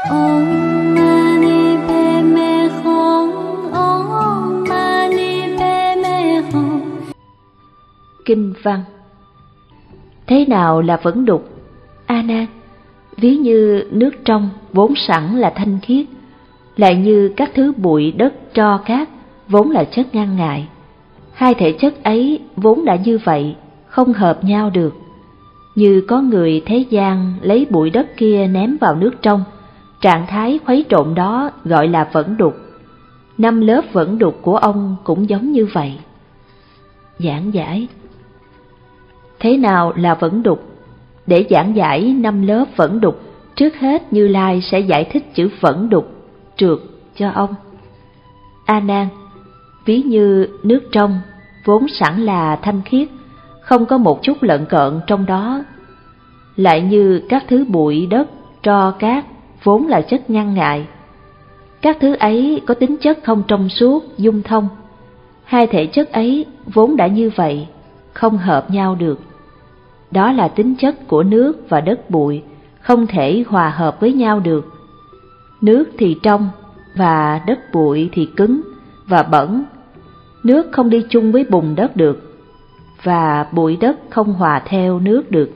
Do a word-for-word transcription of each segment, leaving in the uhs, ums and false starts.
Om Mani Padme Hum, Om Mani Padme Hum. Kinh văn. Thế nào là vẫn đục? A Nan, ví như nước trong vốn sẵn là thanh khiết, lại như các thứ bụi đất tro cát vốn là chất ngăn ngại. Hai thể chất ấy vốn đã như vậy, không hợp nhau được. Như có người thế gian lấy bụi đất kia ném vào nước trong, trạng thái khuấy trộn đó gọi là vẫn đục. Năm lớp vẫn đục của ông cũng giống như vậy. Giảng giải. Thế nào là vẫn đục? Để giảng giải năm lớp vẫn đục, trước hết Như Lai sẽ giải thích chữ vẫn đục, trượt cho ông. A Nan, ví như nước trong vốn sẵn là thanh khiết, không có một chút lợn cợn trong đó, lại như các thứ bụi đất tro cát vốn là chất ngăn ngại. Các thứ ấy có tính chất không trong suốt, dung thông. Hai thể chất ấy vốn đã như vậy, không hợp nhau được. Đó là tính chất của nước và đất bụi, không thể hòa hợp với nhau được. Nước thì trong và đất bụi thì cứng và bẩn. Nước không đi chung với bùn đất được, và bụi đất không hòa theo nước được.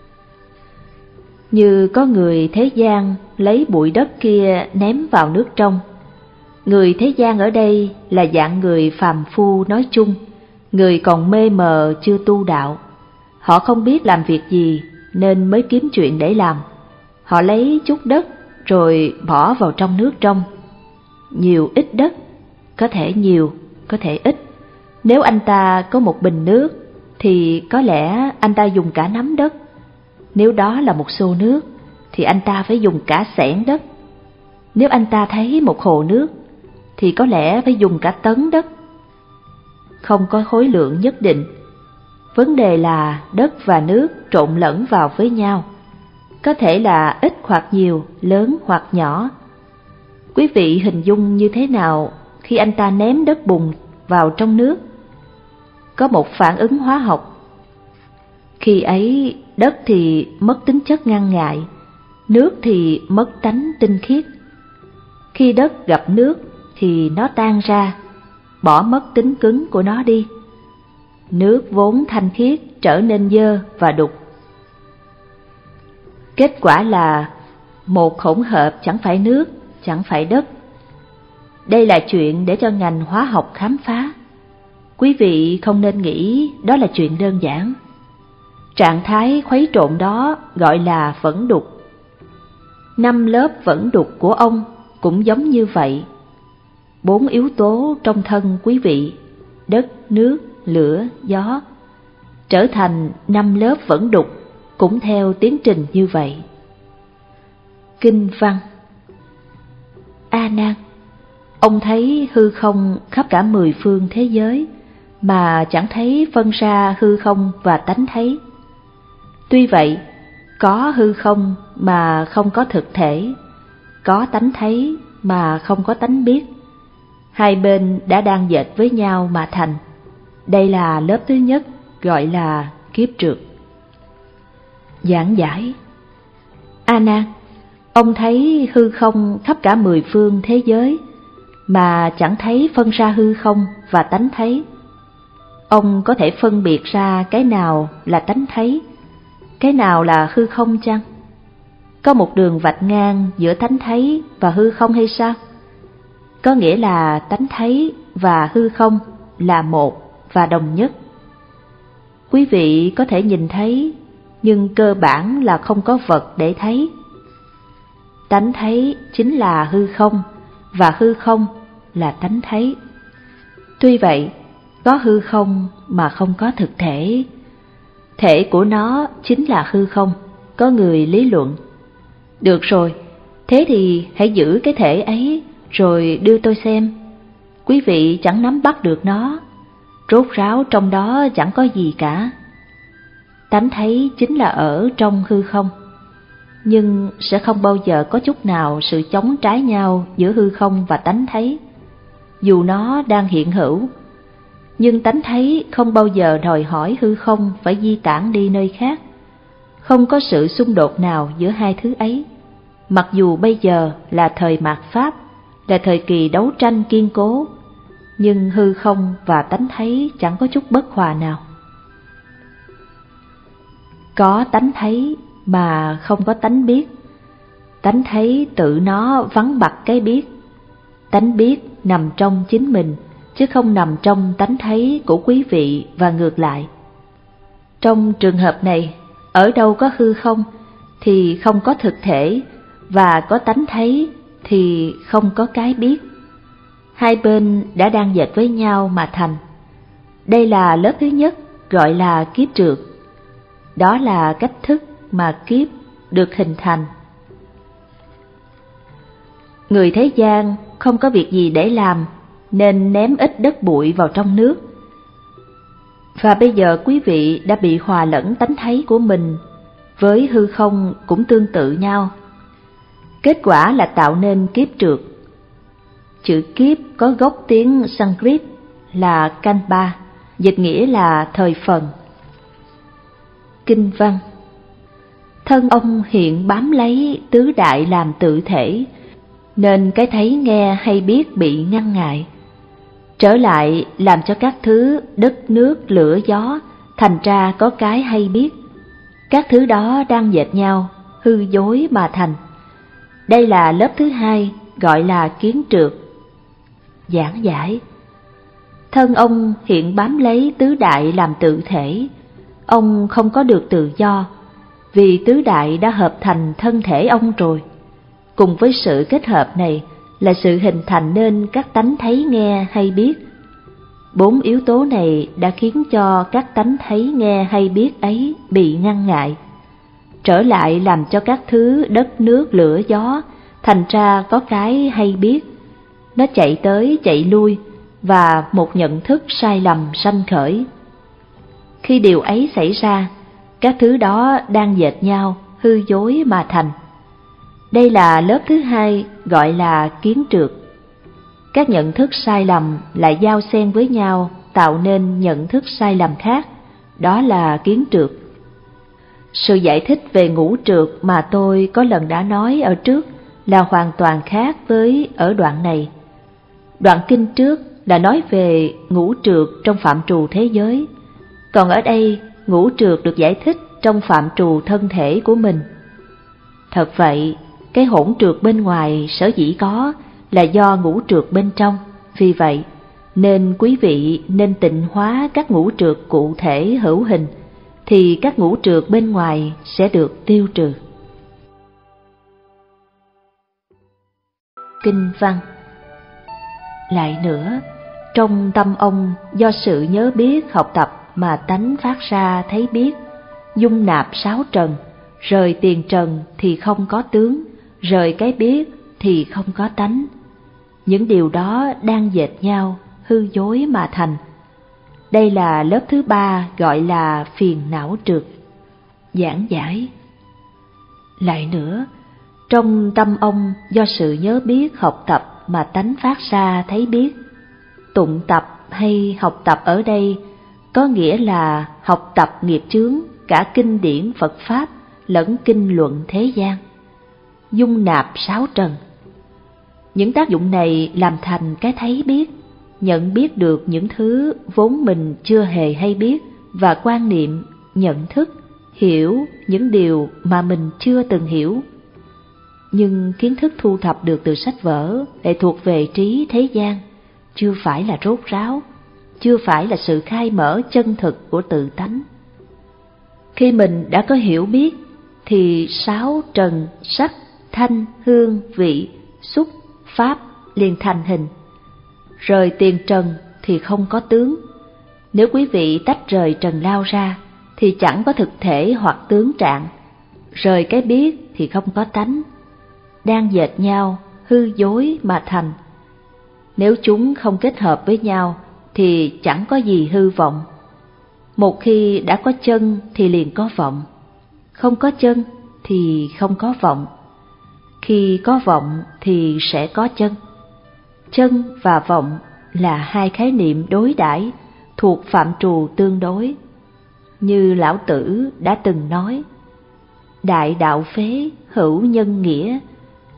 Như có người thế gian lấy bụi đất kia ném vào nước trong. Người thế gian ở đây là dạng người phàm phu nói chung, người còn mê mờ chưa tu đạo. Họ không biết làm việc gì nên mới kiếm chuyện để làm. Họ lấy chút đất rồi bỏ vào trong nước trong. Nhiều ít đất, có thể nhiều, có thể ít. Nếu anh ta có một bình nước thì có lẽ anh ta dùng cả nắm đất. Nếu đó là một xô nước thì anh ta phải dùng cả xẻng đất. Nếu anh ta thấy một hồ nước thì có lẽ phải dùng cả tấn đất. Không có khối lượng nhất định. Vấn đề là đất và nước trộn lẫn vào với nhau, có thể là ít hoặc nhiều, lớn hoặc nhỏ. Quý vị hình dung như thế nào khi anh ta ném đất bùn vào trong nước? Có một phản ứng hóa học. Khi ấy đất thì mất tính chất ngăn ngại, nước thì mất tánh tinh khiết. Khi đất gặp nước thì nó tan ra, bỏ mất tính cứng của nó đi. Nước vốn thanh khiết trở nên dơ và đục. Kết quả là một hỗn hợp chẳng phải nước, chẳng phải đất. Đây là chuyện để cho ngành hóa học khám phá. Quý vị không nên nghĩ đó là chuyện đơn giản. Trạng thái khuấy trộn đó gọi là vẫn đục. Năm lớp vẫn đục của ông cũng giống như vậy. Bốn yếu tố trong thân quý vị, đất, nước, lửa, gió, trở thành năm lớp vẫn đục cũng theo tiến trình như vậy. Kinh văn. A Nan, ông thấy hư không khắp cả mười phương thế giới mà chẳng thấy phân ra hư không và tánh thấy. Tuy vậy, có hư không mà không có thực thể, có tánh thấy mà không có tánh biết. Hai bên đã đang dệt với nhau mà thành. Đây là lớp thứ nhất, gọi là kiếp trượt. Giảng giải. A Nan, ông thấy hư không khắp cả mười phương thế giới mà chẳng thấy phân ra hư không và tánh thấy. Ông có thể phân biệt ra cái nào là tánh thấy, cái nào là hư không chăng? Có một đường vạch ngang giữa tánh thấy và hư không hay sao? Có nghĩa là tánh thấy và hư không là một và đồng nhất. Quý vị có thể nhìn thấy, nhưng cơ bản là không có vật để thấy. Tánh thấy chính là hư không, và hư không là tánh thấy. Tuy vậy, có hư không mà không có thực thể. Thể của nó chính là hư không, có người lý luận. Được rồi, thế thì hãy giữ cái thể ấy rồi đưa tôi xem. Quý vị chẳng nắm bắt được nó, rốt ráo trong đó chẳng có gì cả. Tánh thấy chính là ở trong hư không, nhưng sẽ không bao giờ có chút nào sự chống trái nhau giữa hư không và tánh thấy. Dù nó đang hiện hữu, nhưng tánh thấy không bao giờ đòi hỏi hư không phải di tản đi nơi khác. Không có sự xung đột nào giữa hai thứ ấy, mặc dù bây giờ là thời mạt Pháp, là thời kỳ đấu tranh kiên cố, nhưng hư không và tánh thấy chẳng có chút bất hòa nào. Có tánh thấy mà không có tánh biết, tánh thấy tự nó vắng bặt cái biết, tánh biết nằm trong chính mình, chứ không nằm trong tánh thấy của quý vị và ngược lại. Trong trường hợp này, ở đâu có hư không thì không có thực thể, và có tánh thấy thì không có cái biết. Hai bên đã đang dệt với nhau mà thành. Đây là lớp thứ nhất, gọi là kiếp trượt. Đó là cách thức mà kiếp được hình thành. Người thế gian không có việc gì để làm, nên ném ít đất bụi vào trong nước. Và bây giờ quý vị đã bị hòa lẫn tánh thấy của mình với hư không cũng tương tự nhau. Kết quả là tạo nên kiếp trượt. Chữ kiếp có gốc tiếng Sanskrit là Kalpa, dịch nghĩa là thời phần. Kinh văn: thân ông hiện bám lấy tứ đại làm tự thể, nên cái thấy nghe hay biết bị ngăn ngại. Trở lại làm cho các thứ đất nước lửa gió, thành ra có cái hay biết. Các thứ đó đang dệt nhau, hư dối mà thành. Đây là lớp thứ hai, gọi là kiến trượt. Giảng giải: thân ông hiện bám lấy tứ đại làm tự thể, ông không có được tự do, vì tứ đại đã hợp thành thân thể ông rồi. Cùng với sự kết hợp này là sự hình thành nên các tánh thấy nghe hay biết. Bốn yếu tố này đã khiến cho các tánh thấy nghe hay biết ấy bị ngăn ngại. Trở lại làm cho các thứ đất nước lửa gió, thành ra có cái hay biết. Nó chạy tới chạy lui, và một nhận thức sai lầm sanh khởi. Khi điều ấy xảy ra, các thứ đó đang dệt nhau, hư dối mà thành. Đây là lớp thứ hai, gọi là kiến trượt. Các nhận thức sai lầm lại giao xen với nhau, tạo nên nhận thức sai lầm khác, đó là kiến trượt. Sự giải thích về ngũ trượt mà tôi có lần đã nói ở trước là hoàn toàn khác với ở đoạn này. Đoạn kinh trước đã nói về ngũ trượt trong phạm trù thế giới, còn ở đây ngũ trượt được giải thích trong phạm trù thân thể của mình. Thật vậy, cái hỗn trượt bên ngoài sở dĩ có là do ngũ trượt bên trong, vì vậy nên quý vị nên tịnh hóa các ngũ trượt cụ thể hữu hình, thì các ngũ trượt bên ngoài sẽ được tiêu trừ. Kinh văn: lại nữa, trong tâm ông do sự nhớ biết học tập mà tánh phát ra thấy biết, dung nạp sáu trần, rời tiền trần thì không có tướng, rời cái biết thì không có tánh. Những điều đó đang dệt nhau, hư dối mà thành. Đây là lớp thứ ba, gọi là phiền não trượt. Giảng giải: lại nữa, trong tâm ông do sự nhớ biết học tập mà tánh phát ra thấy biết. Tụng tập hay học tập ở đây có nghĩa là học tập nghiệp chướng, cả kinh điển Phật Pháp lẫn kinh luận thế gian. Dung nạp sáu trần. Những tác dụng này làm thành cái thấy biết, nhận biết được những thứ vốn mình chưa hề hay biết, và quan niệm, nhận thức, hiểu những điều mà mình chưa từng hiểu. Nhưng kiến thức thu thập được từ sách vở lại thuộc về trí thế gian, chưa phải là rốt ráo, chưa phải là sự khai mở chân thực của tự tánh. Khi mình đã có hiểu biết, thì sáu trần sắc, thanh, hương, vị, xúc, pháp liền thành hình. Rời tiền trần thì không có tướng. Nếu quý vị tách rời trần lao ra thì chẳng có thực thể hoặc tướng trạng. Rời cái biết thì không có tánh. Đang dệt nhau, hư dối mà thành. Nếu chúng không kết hợp với nhau thì chẳng có gì hư vọng. Một khi đã có chân thì liền có vọng. Không có chân thì không có vọng. Khi có vọng thì sẽ có chân. Chân và vọng là hai khái niệm đối đãi, thuộc phạm trù tương đối. Như Lão Tử đã từng nói: đại đạo phế, hữu nhân nghĩa,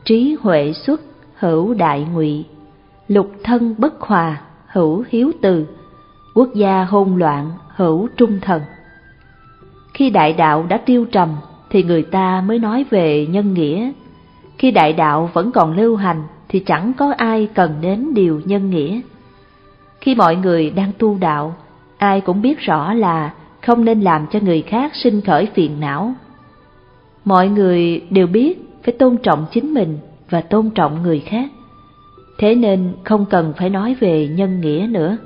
trí huệ xuất, hữu đại ngụy, lục thân bất hòa, hữu hiếu từ, quốc gia hỗn loạn, hữu trung thần. Khi đại đạo đã tiêu trầm thì người ta mới nói về nhân nghĩa. Khi đại đạo vẫn còn lưu hành thì chẳng có ai cần đến điều nhân nghĩa. Khi mọi người đang tu đạo, ai cũng biết rõ là không nên làm cho người khác sinh khởi phiền não. Mọi người đều biết phải tôn trọng chính mình và tôn trọng người khác. Thế nên không cần phải nói về nhân nghĩa nữa.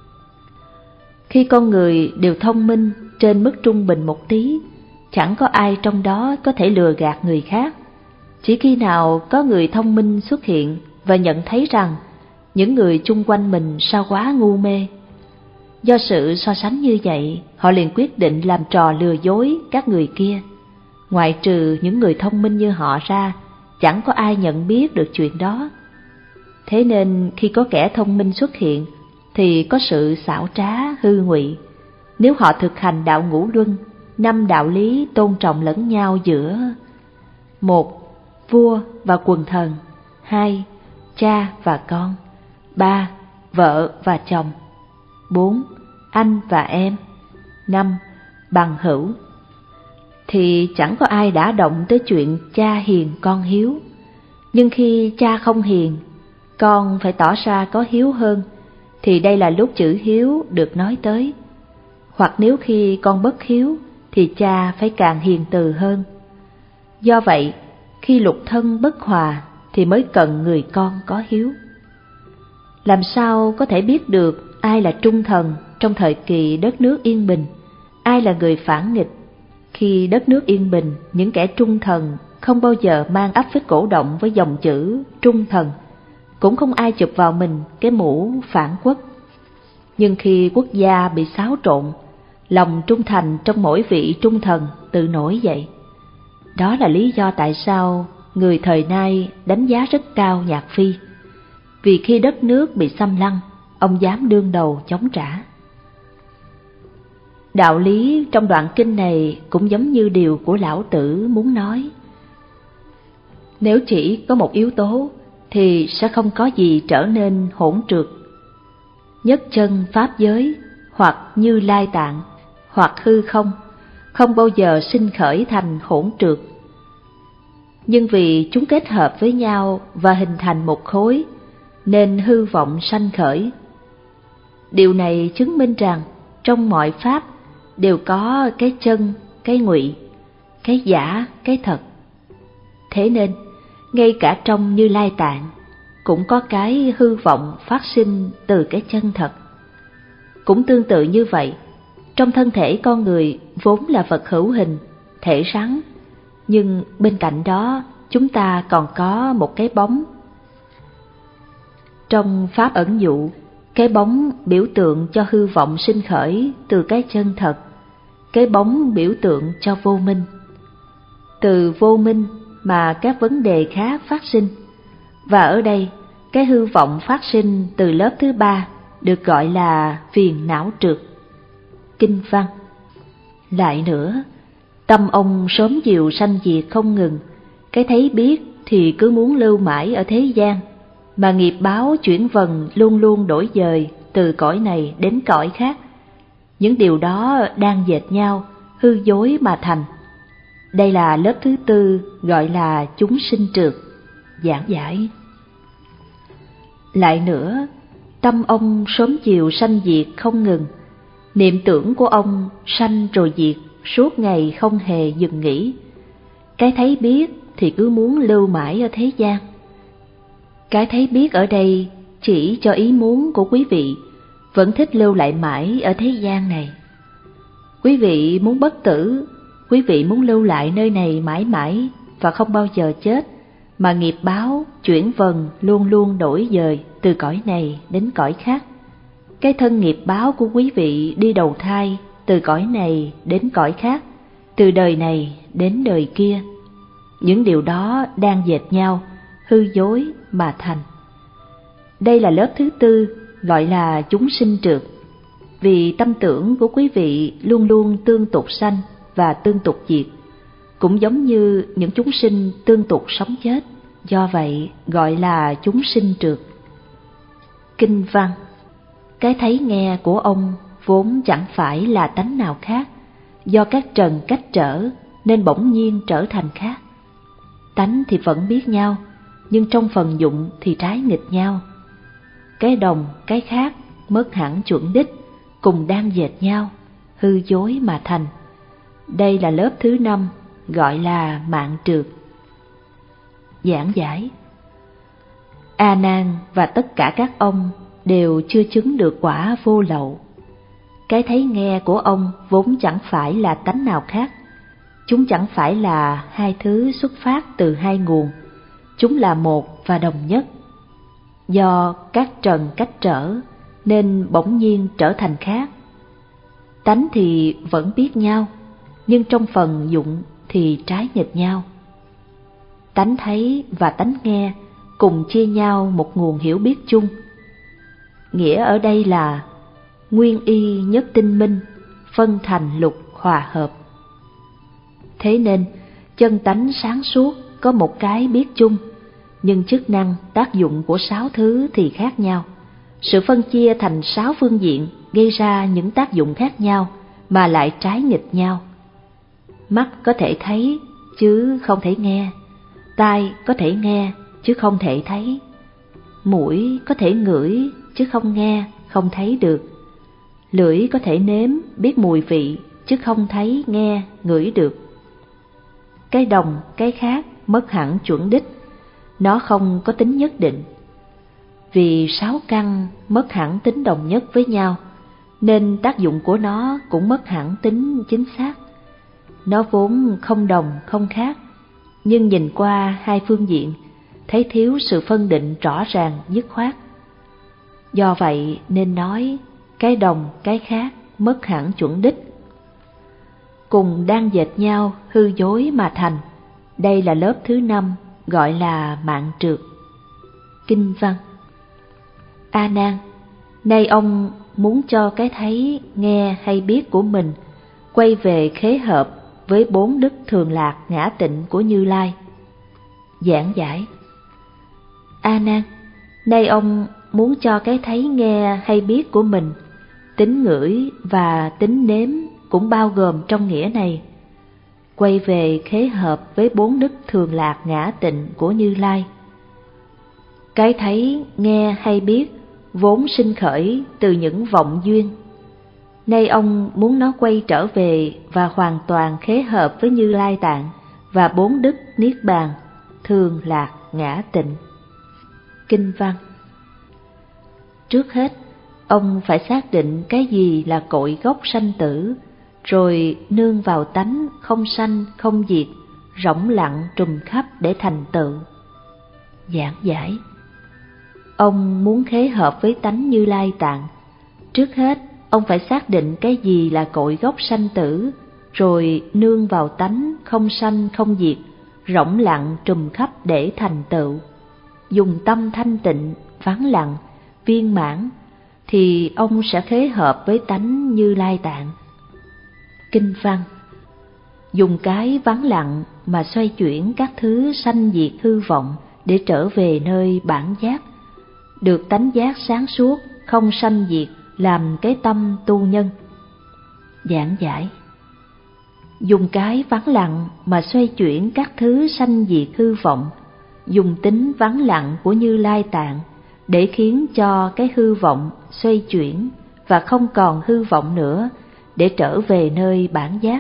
Khi con người đều thông minh trên mức trung bình một tí, chẳng có ai trong đó có thể lừa gạt người khác. Chỉ khi nào có người thông minh xuất hiện và nhận thấy rằng những người chung quanh mình sao quá ngu mê. Do sự so sánh như vậy, họ liền quyết định làm trò lừa dối các người kia. Ngoại trừ những người thông minh như họ ra, chẳng có ai nhận biết được chuyện đó. Thế nên khi có kẻ thông minh xuất hiện thì có sự xảo trá hư ngụy. Nếu họ thực hành đạo ngũ luân, năm đạo lý tôn trọng lẫn nhau giữa: một. Vua và quần thần. Hai. Cha và con. Ba. Vợ và chồng. Bốn. Anh và em. Năm. Bằng hữu. Thì chẳng có ai đã động tới chuyện cha hiền con hiếu. Nhưng khi cha không hiền, con phải tỏ ra có hiếu hơn, thì đây là lúc chữ hiếu được nói tới. Hoặc nếu khi con bất hiếu, thì cha phải càng hiền từ hơn. Do vậy, khi lục thân bất hòa thì mới cần người con có hiếu. Làm sao có thể biết được ai là trung thần trong thời kỳ đất nước yên bình, ai là người phản nghịch? Khi đất nước yên bình, những kẻ trung thần không bao giờ mang áp phích cổ động với dòng chữ trung thần, cũng không ai chụp vào mình cái mũ phản quốc. Nhưng khi quốc gia bị xáo trộn, lòng trung thành trong mỗi vị trung thần tự nổi dậy. Đó là lý do tại sao người thời nay đánh giá rất cao Nhạc Phi. Vì khi đất nước bị xâm lăng, ông dám đương đầu chống trả. Đạo lý trong đoạn kinh này cũng giống như điều của Lão Tử muốn nói. Nếu chỉ có một yếu tố thì sẽ không có gì trở nên hỗn trượt. Nhất chân pháp giới, hoặc Như Lai Tạng, hoặc hư không, không bao giờ sinh khởi thành hỗn trượt. Nhưng vì chúng kết hợp với nhau và hình thành một khối, nên hư vọng sanh khởi. Điều này chứng minh rằng trong mọi pháp đều có cái chân, cái ngụy, cái giả, cái thật. Thế nên, ngay cả trong Như Lai Tạng, cũng có cái hư vọng phát sinh từ cái chân thật. Cũng tương tự như vậy, trong thân thể con người vốn là vật hữu hình, thể rắn, nhưng bên cạnh đó chúng ta còn có một cái bóng. Trong pháp ẩn dụ, cái bóng biểu tượng cho hư vọng sinh khởi từ cái chân thật, cái bóng biểu tượng cho vô minh. Từ vô minh mà các vấn đề khác phát sinh, và ở đây cái hư vọng phát sinh từ lớp thứ ba được gọi là phiền não trượt. Kinh văn. Lại nữa, tâm ông sớm chiều sanh diệt không ngừng, cái thấy biết thì cứ muốn lưu mãi ở thế gian, mà nghiệp báo chuyển vần luôn luôn đổi dời từ cõi này đến cõi khác. Những điều đó đang dệt nhau, hư dối mà thành. Đây là lớp thứ tư gọi là chúng sinh trượt. Giảng giải. Lại nữa, tâm ông sớm chiều sanh diệt không ngừng, niệm tưởng của ông sanh rồi diệt suốt ngày không hề dừng nghỉ. Cái thấy biết thì cứ muốn lưu mãi ở thế gian. Cái thấy biết ở đây chỉ cho ý muốn của quý vị vẫn thích lưu lại mãi ở thế gian này. Quý vị muốn bất tử, quý vị muốn lưu lại nơi này mãi mãi và không bao giờ chết, mà nghiệp báo chuyển vần luôn luôn đổi dời từ cõi này đến cõi khác. Cái thân nghiệp báo của quý vị đi đầu thai từ cõi này đến cõi khác, từ đời này đến đời kia. Những điều đó đang dệt nhau, hư dối mà thành. Đây là lớp thứ tư gọi là chúng sinh trượt. Vì tâm tưởng của quý vị luôn luôn tương tục sanh và tương tục diệt, cũng giống như những chúng sinh tương tục sống chết, do vậy gọi là chúng sinh trượt. Kinh văn: cái thấy nghe của ông vốn chẳng phải là tánh nào khác, do các trần cách trở nên bỗng nhiên trở thành khác. Tánh thì vẫn biết nhau, nhưng trong phần dụng thì trái nghịch nhau. Cái đồng, cái khác, mất hẳn chuẩn đích, cùng đang dệt nhau, hư dối mà thành. Đây là lớp thứ năm, gọi là mạng trượt. Giảng giải: A Nan và tất cả các ông đều chưa chứng được quả vô lậu. Cái thấy nghe của ông vốn chẳng phải là tánh nào khác. Chúng chẳng phải là hai thứ xuất phát từ hai nguồn, chúng là một và đồng nhất. Do các trần cách trở nên bỗng nhiên trở thành khác. Tánh thì vẫn biết nhau, nhưng trong phần dụng thì trái nghịch nhau. Tánh thấy và tánh nghe cùng chia nhau một nguồn hiểu biết chung. Nghĩa ở đây là nguyên y nhất tinh minh, phân thành lục hòa hợp. Thế nên chân tánh sáng suốt có một cái biết chung, nhưng chức năng tác dụng của sáu thứ thì khác nhau. Sự phân chia thành sáu phương diện gây ra những tác dụng khác nhau mà lại trái nghịch nhau. Mắt có thể thấy chứ không thể nghe, tai có thể nghe chứ không thể thấy, mũi có thể ngửi chứ không nghe, không thấy được, lưỡi có thể nếm biết mùi vị chứ không thấy, nghe, ngửi được. Cái đồng, cái khác mất hẳn chuẩn đích, nó không có tính nhất định. Vì sáu căn mất hẳn tính đồng nhất với nhau, nên tác dụng của nó cũng mất hẳn tính chính xác. Nó vốn không đồng không khác, nhưng nhìn qua hai phương diện, thấy thiếu sự phân định rõ ràng dứt khoát. Do vậy nên nói cái đồng, cái khác mất hẳn chuẩn đích, cùng đang dệt nhau, hư dối mà thành. Đây là lớp thứ năm, gọi là mạng trượt. Kinh văn: A Nan, nay ông muốn cho cái thấy, nghe hay biết của mình quay về khế hợp với bốn đức thường lạc ngã tịnh của Như Lai. Giảng giải: A Nan, nay ông muốn cho cái thấy, nghe hay biết của mình, tính ngửi và tính nếm cũng bao gồm trong nghĩa này, quay về khế hợp với bốn đức thường lạc ngã tịnh của Như Lai. Cái thấy, nghe hay biết vốn sinh khởi từ những vọng duyên. Nay ông muốn nó quay trở về và hoàn toàn khế hợp với Như Lai Tạng và bốn đức Niết Bàn, thường lạc, ngã tịnh. Kinh văn: trước hết, ông phải xác định cái gì là cội gốc sanh tử, rồi nương vào tánh không sanh không diệt, rỗng lặng trùm khắp để thành tựu. Giảng giải: ông muốn khế hợp với tánh Như Lai Tạng, trước hết ông phải xác định cái gì là cội gốc sanh tử, rồi nương vào tánh không sanh không diệt, rỗng lặng trùm khắp để thành tựu. Dùng tâm thanh tịnh, vắng lặng, viên mãn, thì ông sẽ khế hợp với tánh Như Lai Tạng. Kinh văn: dùng cái vắng lặng mà xoay chuyển các thứ sanh diệt hư vọng để trở về nơi bản giác, được tánh giác sáng suốt, không sanh diệt, làm cái tâm tu nhân. Giảng giải: dùng cái vắng lặng mà xoay chuyển các thứ sanh diệt hư vọng, dùng tính vắng lặng của Như Lai Tạng để khiến cho cái hư vọng xoay chuyển và không còn hư vọng nữa, để trở về nơi bản giác.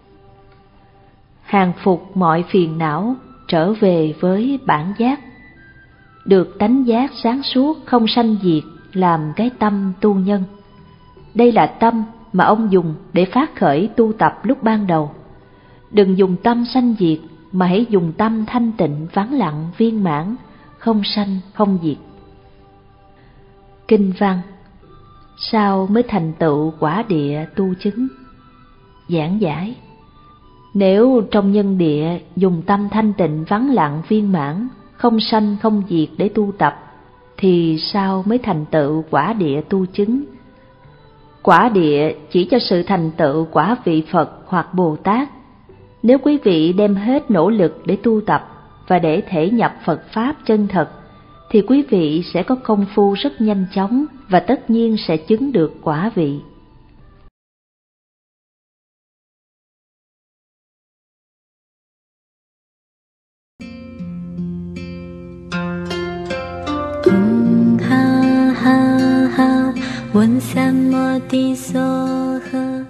Hàng phục mọi phiền não, trở về với bản giác, được tánh giác sáng suốt không sanh diệt, làm cái tâm tu nhân. Đây là tâm mà ông dùng để phát khởi tu tập lúc ban đầu. Đừng dùng tâm sanh diệt, mà hãy dùng tâm thanh tịnh vắng lặng viên mãn, không sanh không diệt. Kinh văn: sao mới thành tựu quả địa tu chứng? Giảng giải: nếu trong nhân địa dùng tâm thanh tịnh vắng lặng viên mãn, không sanh không diệt để tu tập, thì sao mới thành tựu quả địa tu chứng? Quả địa chỉ cho sự thành tựu quả vị Phật hoặc Bồ Tát. Nếu quý vị đem hết nỗ lực để tu tập, và để thể nhập Phật Pháp chân thật, thì quý vị sẽ có công phu rất nhanh chóng và tất nhiên sẽ chứng được quả vị. Um ha ha ha, 问三摩地所呵。